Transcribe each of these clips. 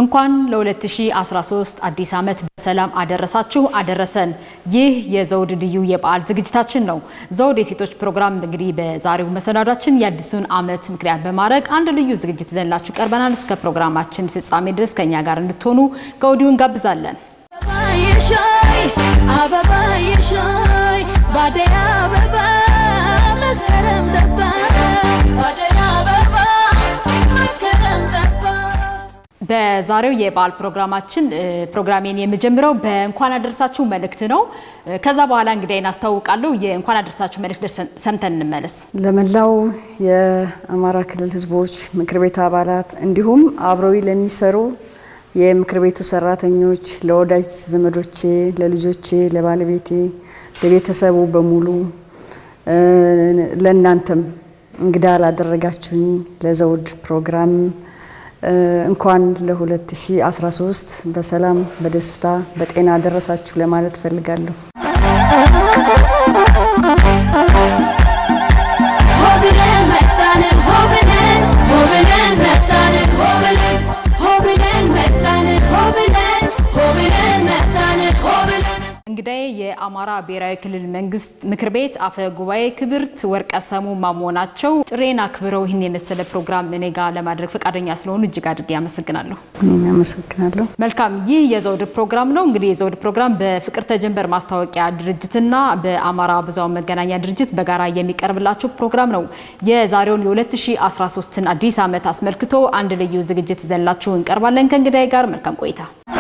እንኳን ለ2013 አዲስ ዓመት በሰላም አደረሳችሁ አደረሰን። ይህ የዘውድ ልዩ የበዓል ዝግጅታችን ነው። ዘውድ የሴቶች ፕሮግራም እንግዲህ በዛሬው መሰናዷችን የአዲሱን ዓመት ምክንያት በማድረግ አንድ ልዩ ዝግጅት ይዘንላችሁ ቀርበናል። እስከ ፕሮግራማችን ፍጻሜ ድረስ ከኛ ጋር እንድትሆኑ ከወዲሁ እንጋብዛለን። በዛሬው የበዓል ፕሮግራሜን የምጀምረው በእንኳን አደረሳችሁ መልእክት ነው። ከዛ በኋላ እንግዲህ አስተዋውቃለሁ። የእንኳን አደረሳችሁ መልእክት ሰምተን እንመለስ። ለመላው የአማራ ክልል ህዝቦች ምክር ቤት አባላት እንዲሁም አብረው ለሚሰሩ የምክር ቤቱ ሰራተኞች፣ ለወዳጅ ዘመዶቼ፣ ለልጆቼ፣ ለባለቤቴ፣ ለቤተሰቡ በሙሉ ለእናንተም እንግዳ ላደረጋችሁኝ ለዘውድ ፕሮግራም እንኳን ለ2013 በሰላም በደስታ በጤና አደረሳችሁ ለማለት ፈልጋለሁ። እንግዲህ የአማራ ብሔራዊ ክልል መንግስት ምክር ቤት አፈ ጉባኤ ክብርት ወርቀሰሙ ማሞናቸው ጥሬና ክብረው ይህን የመሰለ ፕሮግራም እኔ ጋር ለማድረግ ፈቃደኛ ስለሆኑ እጅግ አድርጌ አመሰግናለሁ። አመሰግናለሁ። መልካም። ይህ የዘውድ ፕሮግራም ነው። እንግዲህ የዘውድ ፕሮግራም በፍቅር ተጀንበር ማስታወቂያ ድርጅትና በአማራ ብዙሃን መገናኛ ድርጅት በጋራ የሚቀርብላችሁ ፕሮግራም ነው። የዛሬውን የ2013ን አዲስ ዓመት አስመልክቶ አንድ ልዩ ዝግጅት ይዘንላችሁ እንቀርባለን። ከእንግዳይ ጋር መልካም ቆይታ።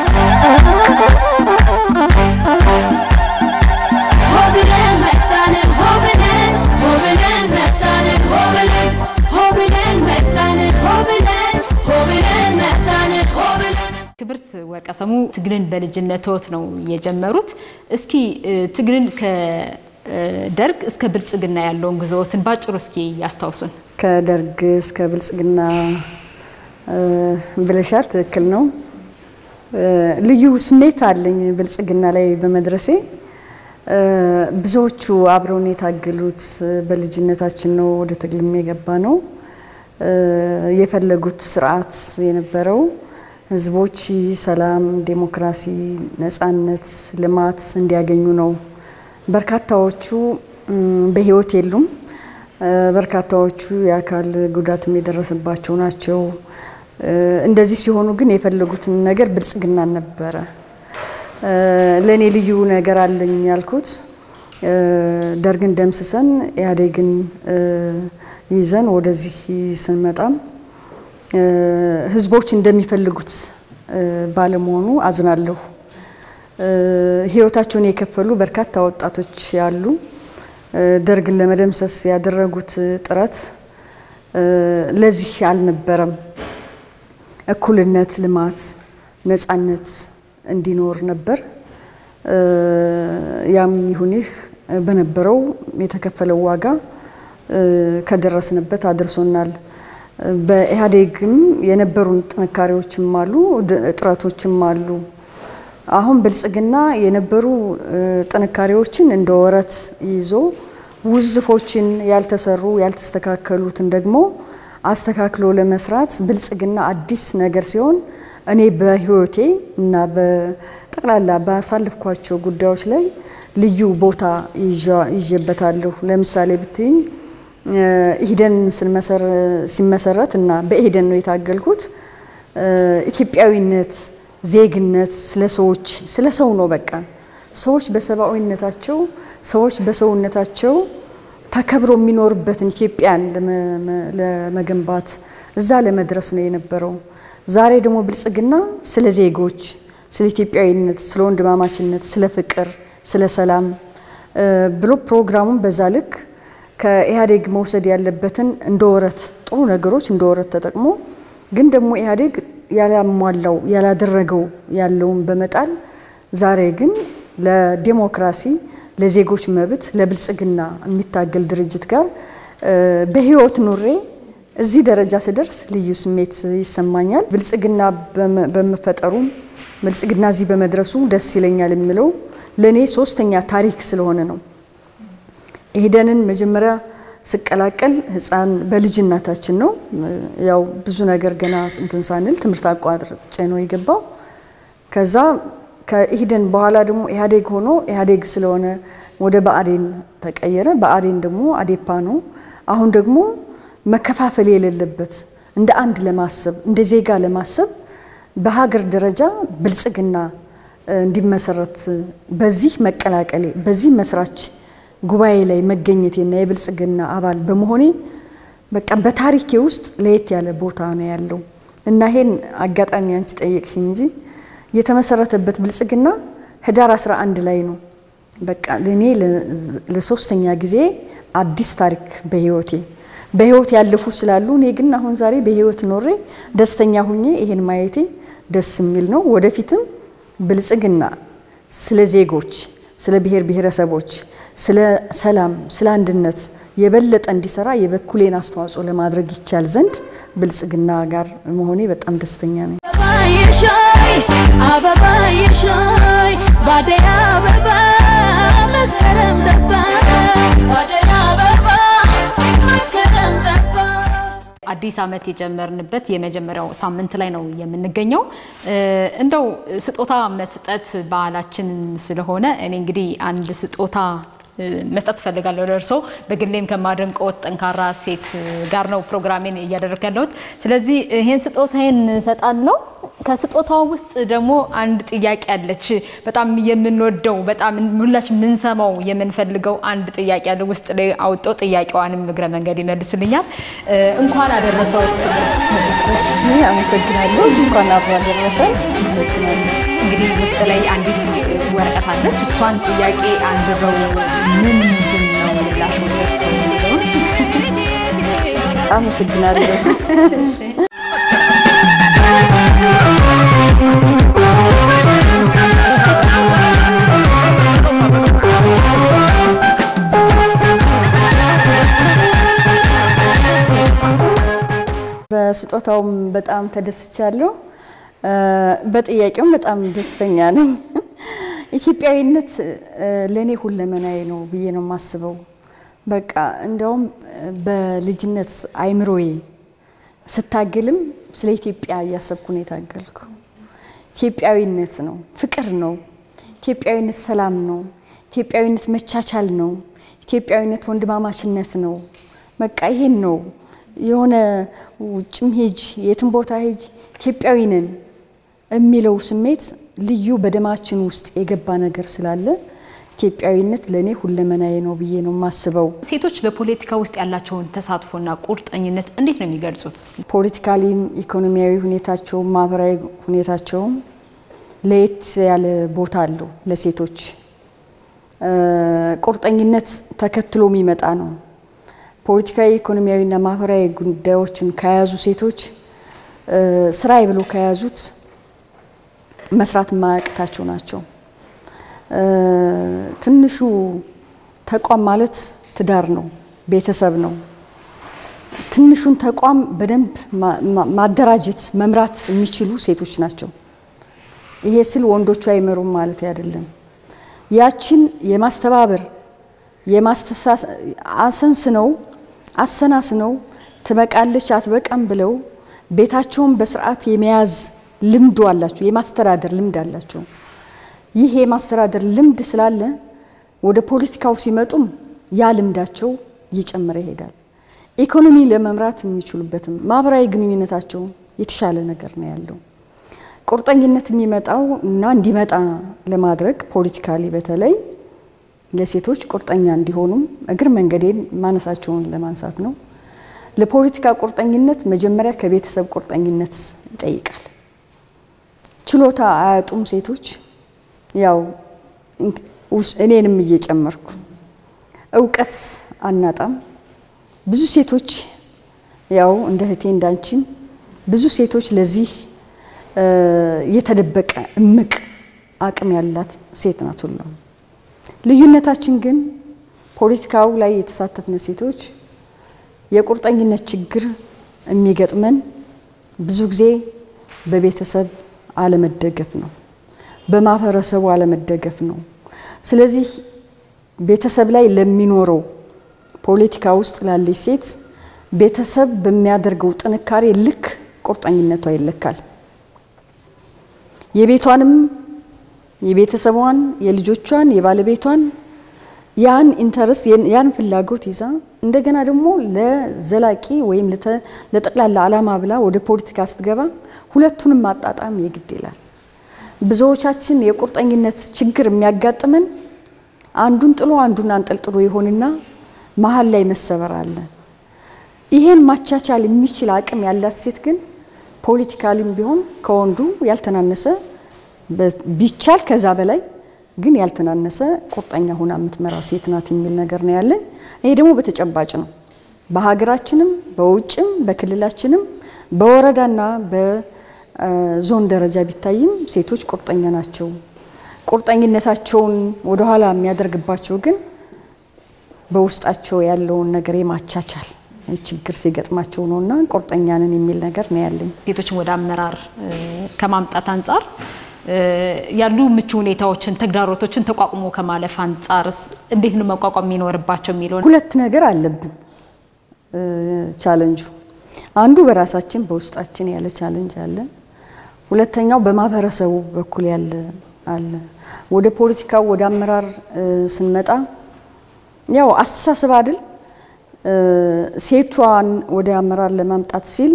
ክብርት ወርቀሰሙ ትግልን በልጅነትዎት ነው የጀመሩት። እስኪ ትግልን ከደርግ እስከ ብልጽግና ያለውን ጉዞዎትን ባጭሩ እስኪ ያስታውሱን። ከደርግ እስከ ብልጽግና ብለሻል፣ ትክክል ነው። ልዩ ስሜት አለኝ ብልጽግና ላይ በመድረሴ። ብዙዎቹ አብረውን የታገሉት በልጅነታችን ነው ወደ ትግልም የገባ ነው። የፈለጉት ስርዓት የነበረው ህዝቦች ሰላም፣ ዴሞክራሲ፣ ነፃነት፣ ልማት እንዲያገኙ ነው። በርካታዎቹ በህይወት የሉም። በርካታዎቹ የአካል ጉዳትም የደረሰባቸው ናቸው። እንደዚህ ሲሆኑ ግን የፈለጉት ነገር ብልጽግና ነበር። ለኔ ልዩ ነገር አለኝ ያልኩት ደርግን ደምስሰን ኢህአዴግን ይዘን ወደዚህ ስንመጣም ህዝቦች እንደሚፈልጉት ባለመሆኑ አዝናለሁ። ህይወታቸውን የከፈሉ በርካታ ወጣቶች ያሉ ደርግን ለመደምሰስ ያደረጉት ጥረት ለዚህ አልነበረም። እኩልነት፣ ልማት፣ ነፃነት እንዲኖር ነበር። ያም ይሁንህ በነበረው የተከፈለው ዋጋ ከደረስንበት አድርሶናል። በኢህአዴግም የነበሩን ጥንካሬዎችም አሉ፣ ጥረቶችም አሉ። አሁን ብልጽግና የነበሩ ጥንካሬዎችን እንደ ወረት ይዞ ውዝፎችን ያልተሰሩ ያልተስተካከሉትን ደግሞ አስተካክሎ ለመስራት ብልጽግና አዲስ ነገር ሲሆን እኔ በህይወቴ እና በጠቅላላ ባሳልፍኳቸው ጉዳዮች ላይ ልዩ ቦታ ይዤበታለሁ። ለምሳሌ ብትኝ ኢህዴን ሲመሰረት እና በኢህዴን ነው የታገልኩት። ኢትዮጵያዊነት፣ ዜግነት፣ ስለ ሰው ነው። በቃ ሰዎች በሰብአዊነታቸው፣ ሰዎች በሰውነታቸው ተከብሮ የሚኖርበትን ኢትዮጵያን ለመገንባት እዛ ለመድረስ ነው የነበረው። ዛሬ ደግሞ ብልጽግና ስለ ዜጎች፣ ስለ ኢትዮጵያዊነት፣ ስለ ወንድማማችነት፣ ስለ ፍቅር፣ ስለ ሰላም ብሎ ፕሮግራሙን በዛ ልክ ከኢህአዴግ መውሰድ ያለበትን እንደወረት ጥሩ ነገሮች እንደወረት ተጠቅሞ ግን ደግሞ ኢህአዴግ ያላሟላው ያላደረገው ያለውን በመጣል ዛሬ ግን ለዲሞክራሲ፣ ለዜጎች መብት፣ ለብልጽግና የሚታገል ድርጅት ጋር በህይወት ኑሬ እዚህ ደረጃ ስደርስ ልዩ ስሜት ይሰማኛል። ብልጽግና በመፈጠሩ ብልጽግና እዚህ በመድረሱ ደስ ይለኛል የሚለው ለኔ ሶስተኛ ታሪክ ስለሆነ ነው። ኢህዴንን መጀመሪያ ስቀላቀል ህፃን በልጅነታችን ነው ያው ብዙ ነገር ገና እንትን ሳንል ትምርት አቋርጬ ነው የገባው ከዛ ከኢህደን በኋላ ደግሞ ኢህአዴግ ሆኖ ኢህአዴግ ስለሆነ ወደ በአዴን ተቀየረ በአዴን ደግሞ አዴፓ ነው አሁን ደግሞ መከፋፈል የሌለበት እንደ አንድ ለማሰብ እንደ ዜጋ ለማሰብ በሀገር ደረጃ ብልጽግና እንዲመሰረት በዚህ መቀላቀሌ በዚህ መስራች ጉባኤ ላይ መገኘቴና የብልጽግና አባል በመሆኔ በቃ በታሪኬ ውስጥ ለየት ያለ ቦታ ነው ያለው እና ይሄን አጋጣሚ አንቺ ጠየቅሽኝ እንጂ የተመሰረተበት ብልጽግና ህዳር 11 ላይ ነው በቃ ለኔ ለሶስተኛ ጊዜ አዲስ ታሪክ በህይወት ያለፉ ስላሉ እኔ ግን አሁን ዛሬ በህይወት ኖሬ ደስተኛ ሆኜ ይሄን ማየቴ ደስ የሚል ነው ወደፊትም ብልጽግና ስለ ዜጎች ስለ ብሔር ብሔረሰቦች ስለ ሰላም ስለ አንድነት የበለጠ እንዲሰራ የበኩሌን አስተዋጽኦ ለማድረግ ይቻል ዘንድ ብልጽግና ጋር መሆኔ በጣም ደስተኛ ነኝ አዲስ አመት የጀመርንበት የመጀመሪያው ሳምንት ላይ ነው የምንገኘው እንደው ስጦታ መስጠት በዓላችን ስለሆነ እኔ እንግዲህ አንድ ስጦታ መስጠት ፈልጋለሁ ለርሶ በግሌም ከማድረንቀው ጠንካራ ሴት ጋር ነው ፕሮግራሜን ያደረከለሁት ስለዚህ ይሄን ስጦታዬን ሰጣለሁ ከስጦታው ውስጥ ደግሞ አንድ ጥያቄ አለች በጣም የምንወደው በጣም ሁላችን ምንሰማው የምንፈልገው አንድ ጥያቄ አለ ውስጥ ላይ አውጥቶ ጥያቄዋንም እግረ መንገድ ይመልስልኛል እንኳን አደረሰውት እሺ አመሰግናለሁ እንኳን አደረሰን አመሰግናለሁ እንግዲህ ውስጥ ላይ አንዲት ወረቀት አለች እሷን ጥያቄ አንብበው ምን ነው ላሽወርሰው ነው አመሰግናለሁ በስጦታውም በጣም ተደስቻለሁ በጥያቄውም በጣም ደስተኛ ነኝ ኢትዮጵያዊነት ለኔ ሁለመናዬ ነው ብዬ ነው ማስበው በቃ እንደውም በልጅነት አይምሮዬ ስታገልም ስለ ኢትዮጵያ ያሰብኩ ነው ታገልኩ ኢትዮጵያዊነት ነው ፍቅር ነው ኢትዮጵያዊነት ሰላም ነው ኢትዮጵያዊነት መቻቻል ነው ኢትዮጵያዊነት ወንድማማችነት ነው በቃ ይሄን ነው የሆነ ውጭም ሄጅ የትም ቦታ ሄጅ ኢትዮጵያዊ ነን የሚለው ስሜት ልዩ በደማችን ውስጥ የገባ ነገር ስላለ ኢትዮጵያዊነት ለኔ ሁለመናዬ ነው ብዬ ነው ማስበው ሴቶች በፖለቲካ ውስጥ ያላቸውን ተሳትፎና ቁርጠኝነት እንዴት ነው የሚገልጹት ፖለቲካሊም ኢኮኖሚያዊ ሁኔታቸው ማህበራዊ ሁኔታቸው ለየት ያለ ቦታ አለው ለሴቶች ቁርጠኝነት ተከትሎ የሚመጣ ነው ፖለቲካዊ ኢኮኖሚያዊና ማህበራዊ ጉዳዮችን ከያዙ ሴቶች ስራይ ብሎ ከያዙት መስራት ማያቅታቸው ናቸው ትንሹ ተቋም ማለት ትዳር ነው ቤተሰብ ነው ትንሹን ተቋም በደንብ ማደራጀት መምራት የሚችሉ ሴቶች ናቸው ይሄ ስል ወንዶቹ አይመሩም ማለት አይደለም ያችን የማስተባበር አሰናስነው ትበቃለች አትበቃም ብለው ቤታቸውን በስርዓት የመያዝ ልምዱ አላቸው የማስተዳደር ልምድ አላቸው ይሄ የማስተዳደር ልምድ ስላለ ወደ ፖለቲካው ሲመጡም ያ ልምዳቸው እየጨመረ ይሄዳል ኢኮኖሚ ለመምራት የሚችሉበትም ማህበራዊ ግንኙነታቸው የተሻለ ነገር ነው ያለው ቁርጠኝነት የሚመጣው እና እንዲመጣ ለማድረግ ፖለቲካሊ በተለይ ለሴቶች ቁርጠኛ እንዲሆኑም እግር መንገዴን ማነሳቸውን ለማንሳት ነው ለፖለቲካ ቁርጠኝነት መጀመሪያ ከቤተሰብ ቁርጠኝነት ይጠይቃል ችሎታ አያጡም ሴቶች ያው እኔንም እየጨመርኩ ዕውቀት አናጣም ብዙ ሴቶች ያው እንደ ህቴ እንዳንቺ ብዙ ሴቶች ለዚህ የተደበቀ እምቅ አቅም ያላት ሴት ናት ሁሉ ልዩነታችን ግን ፖለቲካው ላይ የተሳተፍነ ሴቶች የቁርጠኝነት ችግር የሚገጥመን ብዙ ጊዜ በቤተሰብ አለመደገፍ ነው በማህበረሰቡ አለመደገፍ ነው ስለዚህ ቤተሰብ ላይ ለሚኖረው ፖለቲካ ውስጥ ላለች ሴት ቤተሰብ በሚያደርገው ጥንካሬ ልክ ቁርጠኝነቷ ይለካል የቤቷንም የቤተሰቧን የልጆቿን የባለቤቷን ያን ኢንተረስት ያን ፍላጎት ይዛ እንደገና ደግሞ ለዘላቂ ወይም ለጠቅላላ ዓላማ ብላ ወደ ፖለቲካ ስትገባ ሁለቱንም ማጣጣም የግድ ይላል ብዙዎቻችን የቁርጠኝነት ችግር የሚያጋጥመን አንዱን ጥሎ አንዱን አንጠልጥሎ ይሆንና መሃል ላይ መሰበር አለ ይሄን ማቻቻል የሚችል አቅም ያላት ሴት ግን ፖለቲካሊም ቢሆን ከወንዱ ያልተናነሰ ቢቻል ከዛ በላይ ግን ያልተናነሰ ቁርጠኛ ሆና የምትመራ ሴት ናት የሚል ነገር ነው ያለን ይሄ ደግሞ በተጨባጭ ነው በሀገራችንም በውጭም በክልላችንም በወረዳና በዞን ደረጃ ቢታይም ሴቶች ቁርጠኛ ናቸው ቁርጠኝነታቸውን ወደ ኋላ የሚያደርግባቸው ግን በውስጣቸው ያለውን ነገር የማቻቻል ችግር ሲገጥማቸው ነውና ቁርጠኛ ነን የሚል ነገር ነው ያለኝ ሴቶችን ወደ አመራር ከማምጣት አንፃር ያሉ ምቹ ሁኔታዎችን ተግዳሮቶችን ተቋቁሞ ከማለፍ አንፃርስ እንዴት ነው መቋቋም የሚኖርባቸው የሚለው ሁለት ነገር አለብን ቻሌንጁ አንዱ በራሳችን በውስጣችን ያለ ቻሌንጅ አለ ሁለተኛው በማህበረሰቡ በኩል ያለ አለ ወደ ፖለቲካው ወደ አመራር ስንመጣ ያው አስተሳሰብ አይደል ሴቷን ወደ አመራር ለማምጣት ሲል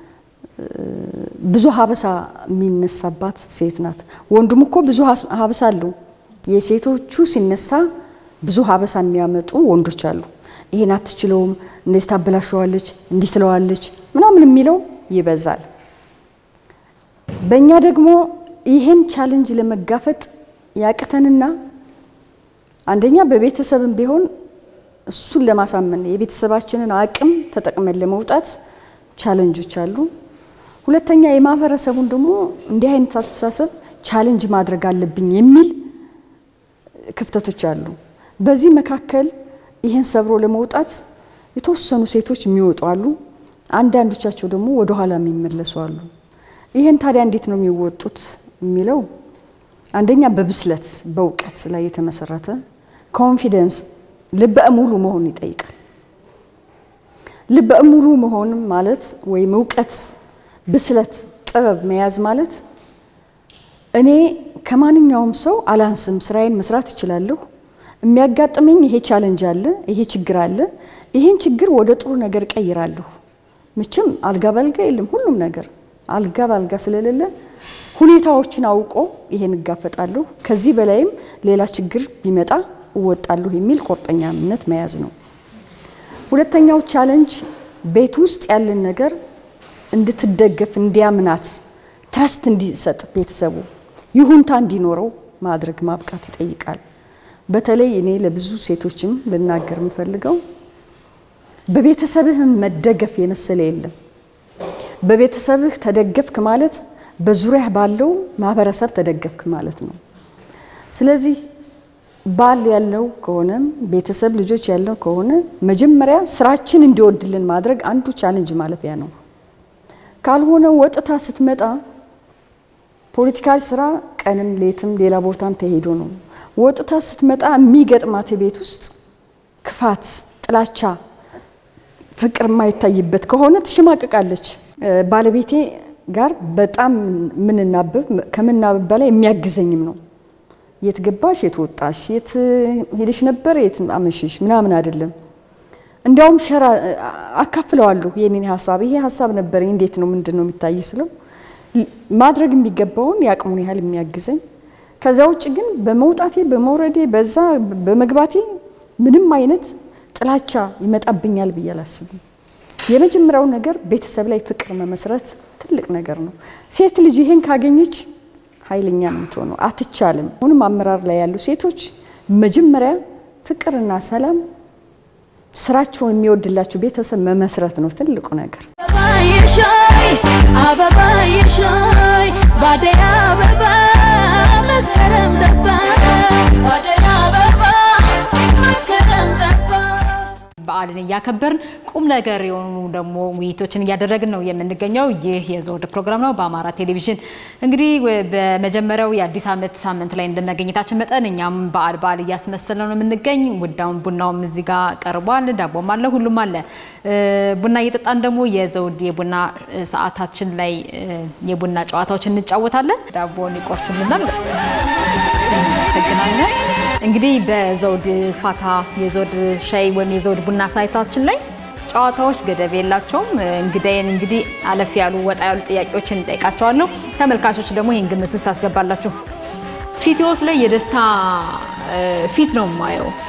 ብዙ ሀበሳ የሚነሳባት ሴት ናት ወንዱም እኮ ብዙ ሀበሳ አለው የሴቶቹ ሲነሳ ብዙ ሀበሳ የሚያመጡ ወንዶች አሉ ይሄን አትችለውም እንደዚህ ታበላሽዋለች እንዲህ ትለዋለች ምናምን የሚለው ይበዛል በእኛ ደግሞ ይሄን ቻሌንጅ ለመጋፈጥ ያቀተንና አንደኛ በቤተሰብም ቢሆን እሱን ለማሳመን የቤተሰባችንን አቅም ተጠቅመን ለመውጣት ቻሌንጆች አሉ ሁለተኛ የማህበረሰቡን ደግሞ እንዲህ አይነት አስተሳሰብ ቻሌንጅ ማድረግ አለብኝ የሚል ክፍተቶች አሉ በዚህ መካከል ይሄን ሰብሮ ለመውጣት የተወሰኑ ሴቶች የሚወጡ አሉ አንዳንዶቻቸው ደግሞ ወደ ኋላ የሚመለሱ አሉ ይሄን ታዲያ እንዴት ነው የሚወጡት የሚለው አንደኛ በብስለት በእውቀት ላይ የተመሰረተ ኮንፊደንስ ልበ ሙሉ መሆን ይጠይቃል ልበ ሙሉ መሆን ማለት ወይ እውቀት ብስለት ጥበብ መያዝ ማለት እኔ ከማንኛውም ሰው አላንስም ስራዬን መስራት እችላለሁ የሚያጋጥመኝ ይሄ ቻሌንጅ አለ ይሄ ችግር አለ ይሄን ችግር ወደ ጥሩ ነገር ቀይራለሁ ምንም አልጋ ባልጋ የለም ሁሉም ነገር አልጋ ባልጋ ስለሌለ ሁኔታዎችን አውቆ ይሄን ጋፈጣለሁ ከዚህ በላይም ሌላ ችግር ቢመጣ ወጣለሁ የሚል ቁርጠኛነት መያዝ ነው ሁለተኛው ቻሌንጅ ቤት ውስጥ ያለን ነገር እንድትደገፍ እንዲያምናት ትረስት እንዲሰጥ ቤተሰቡ ይሁንታ እንዲኖረው ማድረግ ማብቃት ይጠይቃል በተለይ እኔ ለብዙ ሴቶችም ልናገር ምፈልገው በቤተሰብህ መደገፍ የመሰለ የለም በቤተሰብህ ተደገፍክ ማለት በዙሪያ ባለው ማህበረሰብ ተደገፍክ ማለት ነው ስለዚህ ባል ያለው ከሆነ ቤተሰብ ልጆች ያለው ከሆነ መጀመሪያ ስራችን እንዲወድልን ማድረግ አንዱ ቻሌንጅ ማለፊያ ነው ካልሆነ ወጥታ ስትመጣ ፖለቲካል ስራ ቀንም ሌትም ሌላ ቦታም ተሄዶ ነው ወጥታ ስትመጣ የሚገጥማት ቤት ውስጥ ክፋት ጥላቻ ፍቅር ማይታይበት ከሆነ ትሽማቀቃለች ባለቤቴ ጋር በጣም ምንናበብ ከመናበብ በላይ የሚያግዘኝም ነው የት ገባሽ የት ወጣሽ የት ሄደሽ ነበር የት አመሽሽ ምናምን አይደለም እንዲያውም ሸራ አካፍለዋለሁ የኔን ሐሳብ ይሄ ሐሳብ ነበር እንዴት ነው ምንድነው የሚታይስለው ማድረግ የሚገባውን ያቅሙን ያህል የሚያግዘኝ ከዛ ውጭ ግን በመውጣቴ በመውረዴ በዛ በመግባቴ ምንም አይነት ጥላቻ ይመጣብኛል በያላስብ የመጀመሪያው ነገር ቤተሰብ ላይ ፍቅር መመስረት ትልቅ ነገር ነው ሴት ልጅ ይሄን ካገኘች ኃይለኛ ነው አትቻልም ሁሉም አመራር ላይ ያሉ ሴቶች መጀመሪያ ፍቅርና ሰላም ስራቸውን የሚወድላቸው ቤተሰብ መመስረት ነው ትልቁ ነገር በዓልን ያከበርን ቁም ነገር የሆኑ ደግሞ ውይይቶችን ያደረግን ነው የምንገኘው ይህ የዘውድ ፕሮግራም ነው በአማራ ቴሌቪዥን እንግዲህ በመጀመሪያው የአዲስ ዓመት ሳምንት ላይ እንደመገኘታችን መጠን እኛም በዓል ያስመሰለን ነው የምንገኝ ውዳውን ቡናውም እዚህ ጋር ቀርቧል ዳቦም አለ ሁሉም አለ ቡና እየጠጣን ደግሞ የዘውድ የቡና ሰዓታችን ላይ የቡና ጨዋታዎችን እንጫወታለን ዳቦን ይቆርሱልናል ሰግናለን እንግዲህ በዘውድ ፋታ የዘውድ ሻይ ወይም የዘውድ ቡና ሳይታችን ላይ ጨዋታዎች ገደብ የላቸውም እንግዲህ አለፍ ያሉ ወጣ ያሉ ጥያቄዎችን እንጠይቃቸዋለሁ ተመልካቾች ደግሞ ይሄን ግምት ውስጥ ታስገባላችሁ ፊትዎት ላይ የደስታ ፊት ነው ማየው